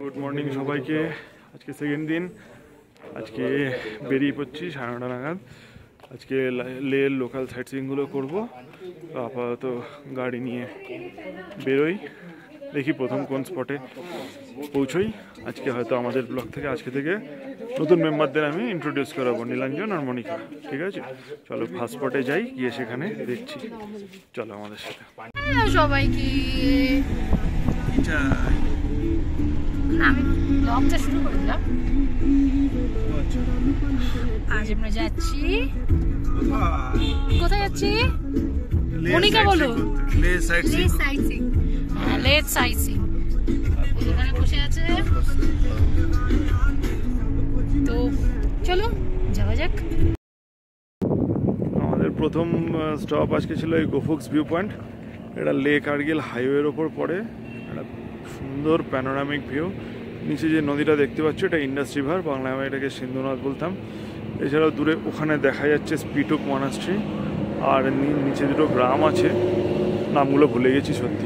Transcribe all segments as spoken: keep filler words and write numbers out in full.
Good morning সবাইকে। আজকে second দিন, আজকে বেরিয়ে পড়ছি সাড়ে নটা নাগাদ। আজকে লের লোকাল সাইট সিইংগুলো করবো। আপাতত গাড়ি নিয়ে বেরোই, দেখি প্রথম কোন স্পটে পৌঁছই। আজকে হয়তো আমাদের ব্লগ থেকে আজকে থেকে নতুন মেম্বারদের আমি ইন্ট্রোডিউস করাবো, নীলাঞ্জন আর মনিকা। ঠিক আছে, চলো ফার্স্ট স্পটে যাই, গিয়ে সেখানে দেখছি। চলো আমাদের সাথে। সবাইকে আমি ব্লগটা শুরু করে দিলাম। আজ আমরা যাচ্ছি, কোথায় যাচ্ছি মনিকা বলো? লে সাইট সিইং। হ্যাঁ, লে সাইট সিইং। এখানে বসে আছে, তো চলো যাওয়া যাক। আমাদের প্রথম স্টপ আজকে ছিল এই গোফুক্স ভিউ পয়েন্ট। এটা লে কার্গিল হাইওয়ের ওপর পড়ে, একটা সুন্দর প্যানোরামিক ভিউ। নিচে যে নদীটা দেখতে পাচ্ছ এটা ইন্ডাস রিভার, বাংলায় আমরা এটাকে সিন্ধুনদ বলতাম। এছাড়াও দূরে ওখানে দেখা যাচ্ছে স্পিটুক মনাস্ট্রি, আর নিচে দুটো গ্রাম আছে, নামগুলো ভুলে গেছি সত্যি,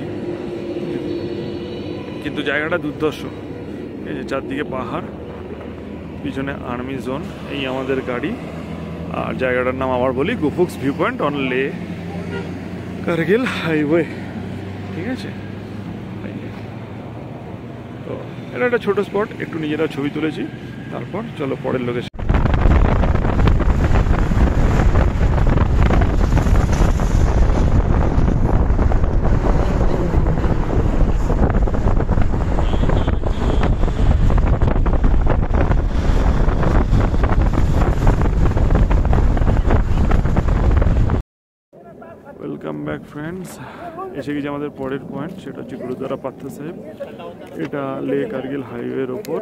কিন্তু জায়গাটা দুর্ধর্ষ। এই যে চারদিকে পাহাড়, পিছনে আর্মি জোন, এই আমাদের গাড়ি। আর জায়গাটার নাম আবার বলি, গোফুক্স ভিউ পয়েন্ট অন লে কার্গিল হাইওয়ে। ঠিক আছে, তো এটা একটা ছোটো স্পট, একটু নিজেরা ছবি তুলেছি। তারপর চলো পরের লোকেশন। Welcome back friends. এসে গেছি আমাদের পরের পয়েন্ট, সেটা হচ্ছে গুরুদ্বারা পাথর সাহেব। এটা লে কার্গিল হাইওয়ের ওপর।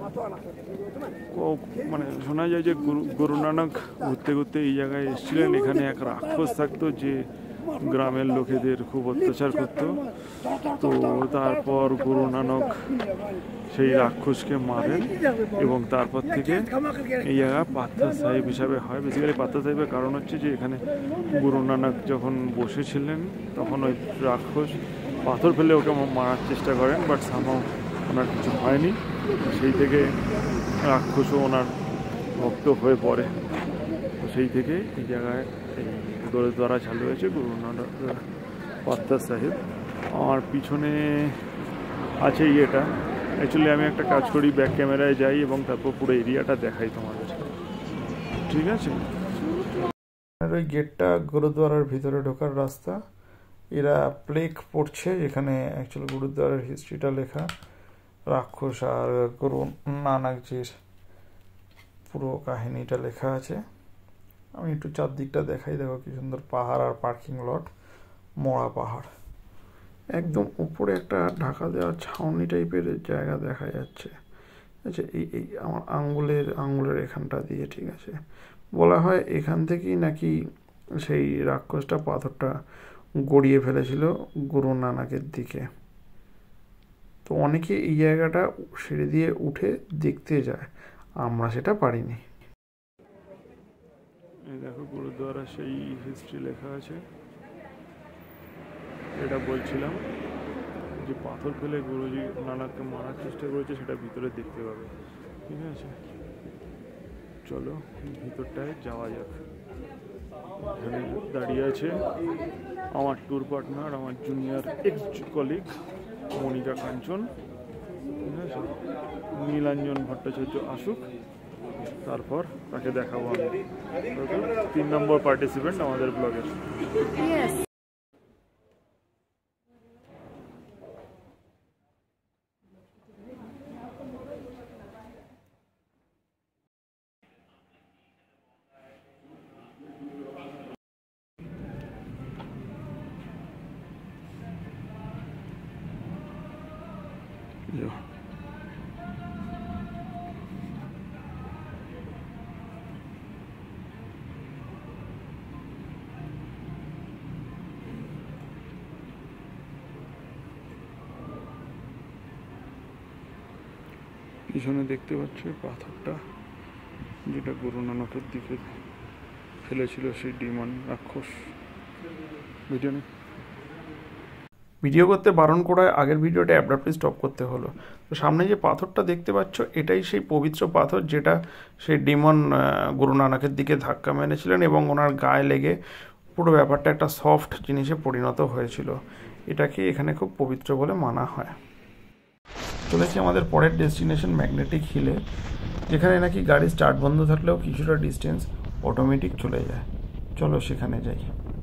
মানে শোনা যায় যে গুরু গুরু নানক ঘুরতে ঘুরতে এই জায়গায় এসেছিলেন। এখানে এক রাক্ষস থাকতো যে গ্রামের লোকেদের খুব অত্যাচার করত। তো তারপর গুরু নানক সেই রাক্ষসকে মারেন এবং তারপর থেকে এই জায়গা পাথর সাহেব হিসাবে হয়। বেসিক্যালি পাথর সাহেবের কারণ হচ্ছে যে এখানে গুরু নানক যখন বসেছিলেন তখন ওই রাক্ষস পাথর ফেলে ওকে মারার চেষ্টা করেন, বাট সামহাও ওনার কিছু হয়নি। সেই থেকে রাক্ষসও ওনার ভক্ত হয়ে পড়ে। তো সেই থেকে এই জায়গায় এই গুরুদ্বারা চালু হয়েছে, গুরু নানক পাথর সাহেব। আমার পিছনে আছে ইয়েটা। অ্যাকচুয়ালি আমি একটা কাজ করি, ব্যাক ক্যামেরায় যাই এবং তারপর পুরো এরিয়াটা দেখাই তোমাদের। ঠিক আছে, ওই গেটটা গুরুদ্বারার ভিতরে ঢোকার রাস্তা। এরা প্লেক পড়ছে, এখানে অ্যাকচুয়ালি গুরুদ্বারার হিস্ট্রিটা লেখা, রাক্ষস আর গুরু নানকজির পুরো কাহিনীটা লেখা আছে। আমি একটু চারদিকটা দেখাই, দেখো কি সুন্দর পাহাড় আর পার্কিং লট, মোড়া পাহাড়। একদম উপরে একটা ঢাকা দেওয়া ছাউনি টাইপের জায়গা দেখা যাচ্ছে। আচ্ছা, এই এই আমার আঙ্গুলের আঙ্গুলের এখানটা দিয়ে, ঠিক আছে, বলা হয় এখান থেকেই নাকি সেই রাক্ষসটা পাথরটা গড়িয়ে ফেলেছিল গুরু নানকের দিকে। তো অনেকে এই জায়গাটা সিঁড়ি দিয়ে উঠে দেখতে যায়, আমরা সেটা পারিনি। এই দেখো গুরুদ্বারা সেই হিস্ট্রি লেখা আছে। এটা বলছিলাম যে পাথর ফেলে গুরুজি নানককে মারার চেষ্টা করেছে, সেটা ভিতরে দেখতে পাবে। ঠিক আছে, চলো ভিতরটায় যাওয়া যাক। এখানে দাঁড়িয়ে আছে আমার ট্যুর পার্টনার, আমার junior ex colleague Monica Kanchan. ঠিক আছে, নীলাঞ্জন ভট্টাচার্য আসুক, তারপর তাকে দেখাবো আমি। তিন নম্বর পার্টিসিপেন্ট আমাদের ব্লগের। পিছনে দেখতে পাচ্ছ পাথরটা, যেটা গুরু নানকের দিকে ফেলেছিল সেই ডিমন রাক্ষস। ভিডিও নেই। ভিডিও করতে বারণ করায় আগের ভিডিওটা অ্যাব্রাপ্টলি স্টপ করতে হলো। তো সামনে যে পাথরটা দেখতে পাচ্ছ এটাই সেই পবিত্র পাথর যেটা সেই ডিমন গুরু নানকের দিকে ধাক্কা মেরেছিলেন এবং ওনার গায়ে লেগে পুরো ব্যাপারটা একটা সফট জিনিসে পরিণত হয়েছিল। এটাকে এখানে খুব পবিত্র বলে মানা হয়। চলেছি আমাদের পরের ডেস্টিনেশন ম্যাগনেটিক হিলে, যেখানে নাকি গাড়ি স্টার্ট বন্ধ থাকলেও কিছুটা ডিস্টেন্স অটোমেটিক চলে যায়। চলো সেখানে যাই।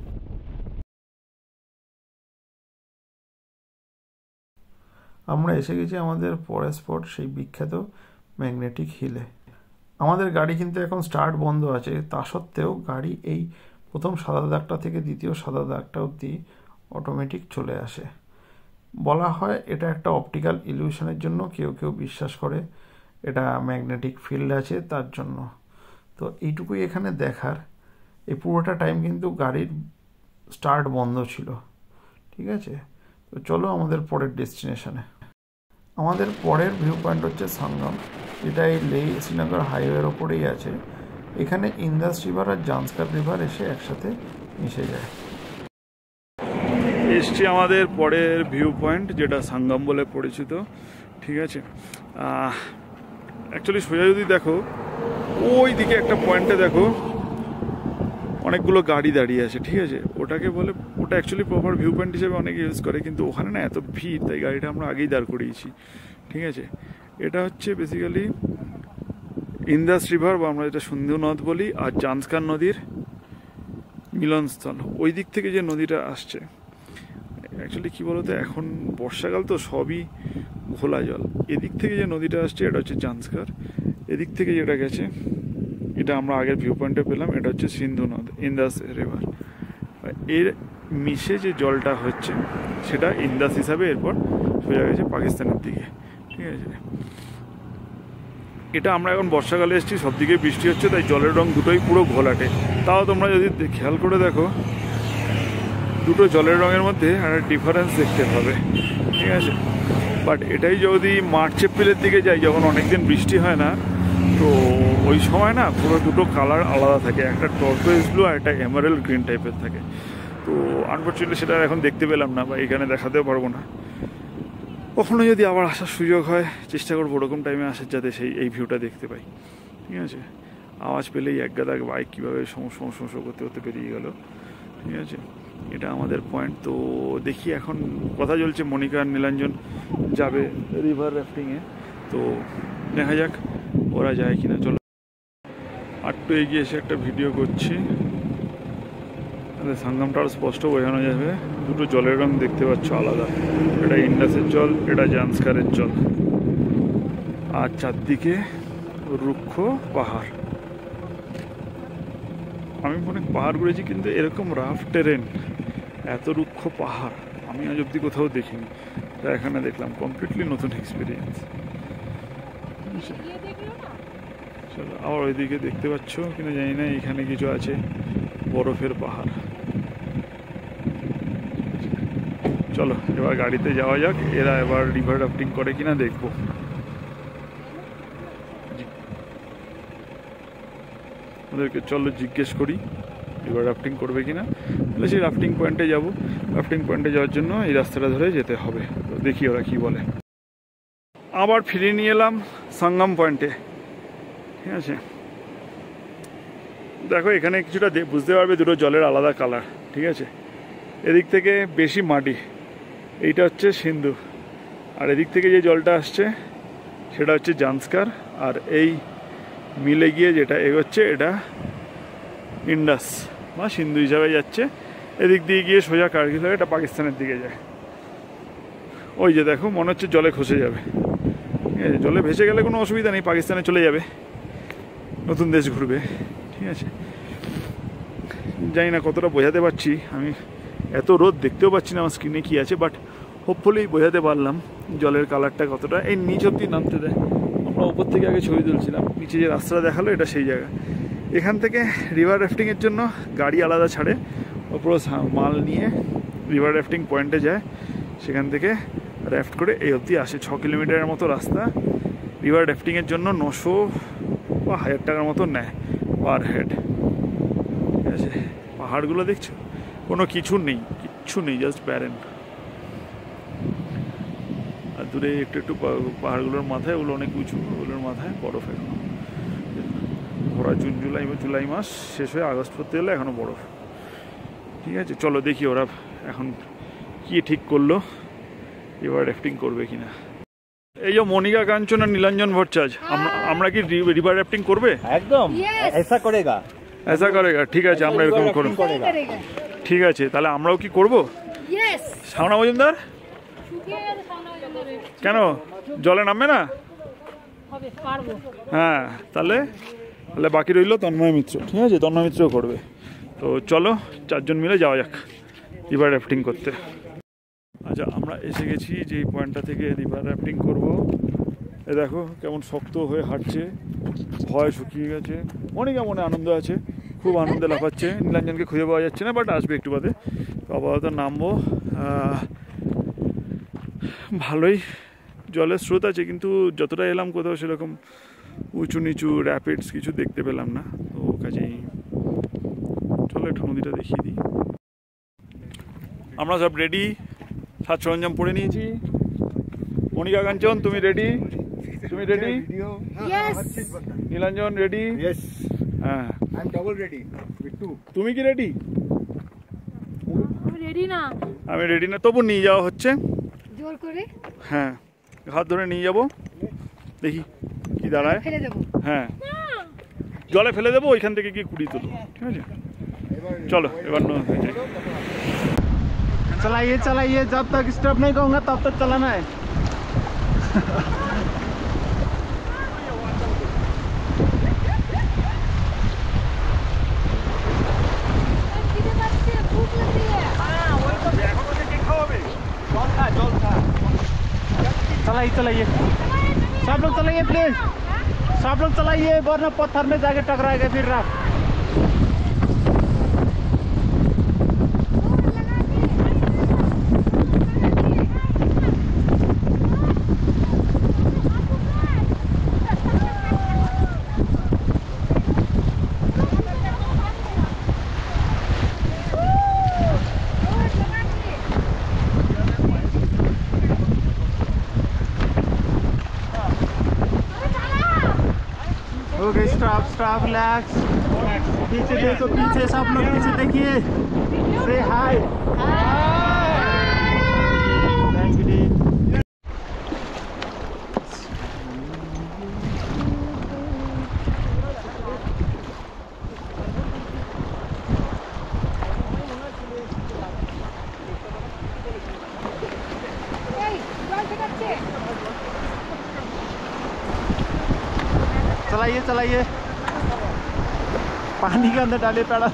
আমরা এসে গেছি আমাদের পরের স্পট সেই বিখ্যাত ম্যাগনেটিক হিলে। আমাদের গাড়ি কিন্তু এখন স্টার্ট বন্ধ আছে, তা সত্ত্বেও গাড়ি এই প্রথম সাদা দাগটা থেকে দ্বিতীয় সাদা দাগটা অবধি অটোমেটিক চলে আসে। বলা হয় এটা একটা অপটিক্যাল ইলিউশনের জন্য, কেউ কেউ বিশ্বাস করে এটা ম্যাগনেটিক ফিল্ড আছে তার জন্য। তো এইটুকুই এখানে দেখার। এই পুরোটা টাইম কিন্তু গাড়ির স্টার্ট বন্ধ ছিল। ঠিক আছে, তো চলো আমাদের পরের ডেস্টিনেশনে। আমাদের পরের ভিউ পয়েন্ট হচ্ছে সঙ্গম, যেটা এই লেহ শ্রীনগর হাইওয়ের ওপরেই আছে। এখানে ইন্দাস রিভার আর জান্সকার রিভার এসে একসাথে মিশে যায়। এসছি আমাদের পরের ভিউ পয়েন্ট, যেটা সঙ্গম বলে পরিচিত। ঠিক আছে, অ্যাকচুয়ালি সোজা যদি দেখো ওই দিকে একটা পয়েন্টে দেখো অনেকগুলো গাড়ি দাঁড়িয়ে আছে। ঠিক আছে, ওটাকে বলে ওটা অ্যাকচুয়ালি প্রপার ভিউ পয়েন্ট হিসেবে অনেকে ইউজ করে, কিন্তু ওখানে না এত ভিড়, তাই গাড়িটা আমরা আগেই দাঁড় করিয়েছি। ঠিক আছে, এটা হচ্ছে বেসিক্যালি ইন্দাস রিভার বা আমরা যেটা সিন্ধু নদ বলি আর জান্সকার নদীর মিলনস্থল। ওই দিক থেকে যে নদীটা আসছে, অ্যাকচুয়ালি কী বলতো, এখন বর্ষাকাল তো সবই ঘোলা জল। এদিক থেকে যে নদীটা আসছে এটা হচ্ছে জান্সকার, এদিক থেকে যেটা গেছে এটা আমরা আগের ভিউ পয়েন্টে পেলাম, এটা হচ্ছে সিন্ধু নদ, ইন্দাস রিভার। এর মিশে যে জলটা হচ্ছে সেটা ইন্দাস হিসাবে এরপর সোজা গেছে পাকিস্তানের দিকে। ঠিক আছে, এটা আমরা এখন বর্ষাকালে এসেছি, সব দিকে বৃষ্টি হচ্ছে, তাই জলের রং দুটোই পুরো ঘোলাটে। তাও তোমরা যদি খেয়াল করে দেখো দুটো জলের রঙের মধ্যে একটা ডিফারেন্স দেখতে পাবে। ঠিক আছে, বাট এটাই যদি মার্চ এপ্রিলের দিকে যাই, যখন অনেকদিন বৃষ্টি হয় না, তো ওই সময় না পুরো দুটো কালার আলাদা থাকে, একটা টর্কোয়েজ ব্লু আর একটা এমারেল্ড গ্রিন টাইপের থাকে। তো আনফর্চুনেটলি সেটা এখন দেখতে পেলাম না বা এখানে দেখাতেও পারবো না। কখনো যদি আবার আসার সুযোগ হয় চেষ্টা করবো ওরকম টাইমে আসার, যাতে সেই এই ভিউটা দেখতে পাই। ঠিক আছে, আওয়াজ পেলেই এক গাদা বাইক কীভাবে সমস্যা সমস্যা করতে করতে বেরিয়ে গেল। ঠিক আছে, এটা আমাদের পয়েন্ট। তো দেখি, এখন কথা চলছে মনিকা আর নীলাঞ্জন যাবে রিভার র্যাফটিংয়ে, তো দেখা যাক ওরা যায় কিনা। চলো আটটু এগিয়ে এসে একটা ভিডিও করছি, সঙ্গমটা আরও স্পষ্ট বোঝানো যাবে। দুটো জলের রং দেখতে পাচ্ছ আলাদা, এটা ইন্দাসের জল, এটা জান্সকারের জল, আর চারদিকে রুক্ষ পাহাড়। আমি অনেক পাহাড় ঘুরেছি, কিন্তু এরকম রাফ টেরেন, এত রুক্ষ পাহাড় আমি আজ অব্দি কোথাও দেখিনি। তা এখানে দেখলাম, কমপ্লিটলি নতুন এক্সপিরিয়েন্স। চলো আবার ওইদিকে দেখতে পাচ্ছ কিনা জানি না, এখানে কিছু আছে বরফের পাহাড়। চলো এবার গাড়িতে যাওয়া যাক, এরা এবার রিভার রাফটিং করে কিনা দেখবো। ওদেরকে চলো জিজ্ঞেস করি রিভার রাফটিং করবে কিনা। তাহলে সেই রাফটিং পয়েন্টে যাবো। রাফটিং পয়েন্টে যাওয়ার জন্য এই রাস্তাটা ধরে যেতে হবে, তো দেখি ওরা কি বলে। আবার ফিরিয়ে নিয়ে এলাম সঙ্গম পয়েন্টে। ঠিক আছে, দেখো এখানে কিছুটা বুঝতে পারবে দুটো জলের আলাদা কালার। ঠিক আছে, এদিক থেকে বেশি মাটি, এইটা হচ্ছে সিন্ধু, আর এদিক থেকে যে জলটা আসছে সেটা হচ্ছে জান্সকার, আর এই মিলে গিয়ে যেটা এগোচ্ছে এটা ইন্দাস বা সিন্ধু হিসাবে যাচ্ছে। এদিক দিয়ে গিয়ে সোজা কার্গিল হয়ে এটা পাকিস্তানের দিকে যায়। ওই যে দেখো মনে হচ্ছে জলে খসে যাবে। ঠিক আছে, জলে ভেসে গেলে কোনো অসুবিধা নেই, পাকিস্তানে চলে যাবে, নতুন দেশ ঘুরবে। ঠিক আছে, জানি না কতটা বোঝাতে পারছি, আমি এত রোদ দেখতেও পাচ্ছি না আমার স্ক্রিনে কী আছে, বাট হোপফুলি বোঝাতে পারলাম জলের কালারটা কতটা। এই নিচ অব্দি নামতে দেয়, আমরা ওপর থেকে আগে ছবি তুলছিলাম, নিচে যে রাস্তাটা দেখালো এটা সেই জায়গা। এখান থেকে রিভার র্যাফটিংয়ের জন্য গাড়ি আলাদা ছাড়ে, ওপর মাল নিয়ে রিভার র্যাফটিং পয়েন্টে যায়, সেখান থেকে র্যাফট করে এই অবধি আসে। ছ কিলোমিটারের মতো রাস্তা। রিভার র্যাফটিংয়ের জন্য নশো বা হাজার টাকার মতো নেয় পার হেড। ঠিক আছে, পাহাড়গুলো দেখছো, কোনো কিছু নেই, কিচ্ছু নেই, জাস্ট ব্যারেন। আর দূরে একটু একটু পাহাড়গুলোর মাথায়, ওগুলো অনেক উঁচু, ওগুলোর মাথায় বরফ এখনো। ওরা জুন জুলাই জুলাই মাস শেষ হয়ে আগস্ট পড়তে গেলে এখনো বরফ। ঠিক আছে, চলো দেখি ওরা এখন কি ঠিক করলো, এবার র্যাফটিং করবে কিনা। এই যে মনিকা কাঞ্চন আর নীলাঞ্জন ভট্টাচার্য, আমরা কি রিভার র্যাফটিং করবে? একদম ऐसा करेगा ऐसा करेगा। ঠিক আছে, আমরা এরকম করব। ঠিক আছে, তাহলে আমরাও কি করব? শাওনা মজুমদার কেন জলে নামবে না? হ্যাঁ, তাহলে তাহলে বাকি রইল তন্ময় মিত্র। ঠিক আছে, তন্ময় মিত্রও করবে। তো চলো চারজন মিলে যাওয়া যাক রিভার র্যাফটিং করতে। আচ্ছা, আমরা এসে গেছি যে পয়েন্টটা থেকে রিভার র্যাফটিং করব। এ দেখো কেমন শক্ত হয়ে হাঁটছে, ভয় শুকিয়ে গেছে। অনেকে মনে আনন্দ আছে, খুব আনন্দে লাফাচ্ছে। নীলাঞ্জনকে খুঁজে পাওয়া যাচ্ছে না, বাট আসবে একটু বাদে। তো আপাতত নামবো। ভালোই জলের স্রোত আছে, কিন্তু যতটা এলাম কোথাও সেরকম উঁচু নিচু র্যাপিডস কিছু দেখতে পেলাম না। তো কাজেই চলো একটু নদীটা দেখিয়ে দিই। আমরা সব রেডি, সাজ সরঞ্জাম পরে নিয়েছি। মনিকা কাঞ্চন তুমি রেডি? তুমি রেডি? নীলাঞ্জন রেডি? হ্যাঁ, তুমি কি রেডি? রেডি না, আমি রেডি না, তবু নিয়ে যাওয়া হচ্ছে জোর করে। হ্যাঁ, হাত ধরে নিয়ে যাব, দেখি কি দাঁড়ায়। ফেলে দেবো? হ্যাঁ, জলে ফেলে দেবো, ওইখান থেকে গিয়ে কুড়ি তুলো। ঠিক আছে, চলো এবার चलाइए चलाइए, जब तक स्टॉप नहीं कहूँगा तब तक चलाना है। चलाइए चलाइए, सब लोग चलाइए प्लीज, सब लोग चलाइए, वरना पत्थर में जाके टकराएगा फिर रात। Okay, stop stop, relax. पीछे देखो, पीछे सब लोग पीछे देखिए, से हाय। चलाइए चलाइए, पानी के अंदर डालिए पैडल।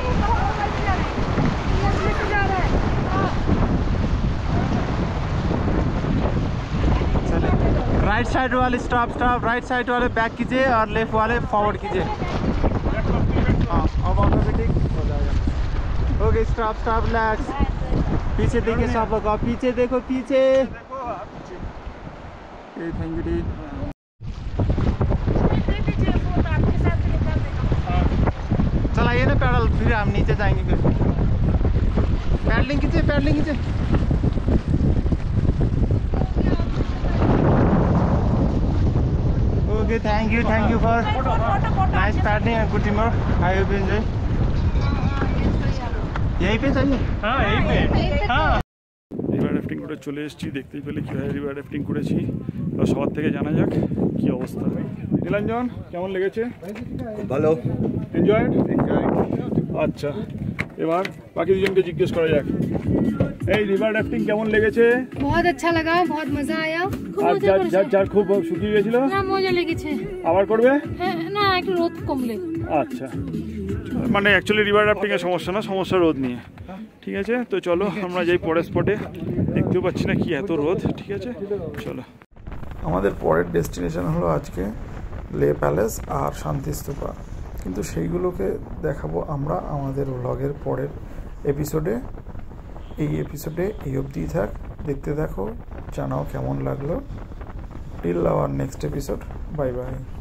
चलिए, राइट साइड वाले स्टॉप स्टॉप, राइट साइड वाले बैक कीजिए और लेफ्ट वाले फॉरवर्ड कीजिए। हाँ, अब ऑटोमेटिक हो जाएगा। Okay, stop stop, relax. पीछे देखिए सब लोग, पीछे देखो, पीछे। थैंक यू डी। चलाइए ना पैडल, फिर हम नीचे जाएंगे। फिर पैडलिंग कीजिए, पैडलिंग कीजिए। Okay, thank you, thank you for nice paddling and good team work. I hope you enjoy. यहीं पे चाहिए? हाँ, यहीं पे। हाँ, রিভার র্যাফটিং করে চলে এসেছি, দেখতেই পেলে কীভাবে রিভার র্যাফটিং করেছি। তো সবার থেকে জানা যাক কি অবস্থা। নীলাঞ্জন কেমন লেগেছে? ভালো, এনজয়েড? আচ্ছা, এবার বাকি দুজনকে জিজ্ঞেস করা যাক। এই রিভার র্যাফটিং কেমন লেগেছে? बहुत अच्छा लगा, बहुत मजा आया। আর যার যার যার খুব শুকিয়ে গেছিল? না, মজা লেগেছে। আবার করবে? হ্যাঁ, না একটু রোদ কমলে। আচ্ছা, মানে অ্যাকচুয়ালি রিভার র্যাফটিং এর সমস্যা না, সমস্যা রোদ নিয়ে। ঠিক আছে, তো চলো আমরা যাই পরের স্পটে। দেখতেও পাচ্ছি না কি এত রোদ। ঠিক আছে, চলো। আমাদের পরের ডেস্টিনেশন হলো আজকে লে প্যালেস আর শান্তিস্তূপা, কিন্তু সেইগুলোকে দেখাবো আমরা আমাদের ব্লগের পরের এপিসোডে। এই এপিসোডে এই অবধিই থাক, দেখতে দেখো, জানাও কেমন লাগলো। Till our next episode, bye by.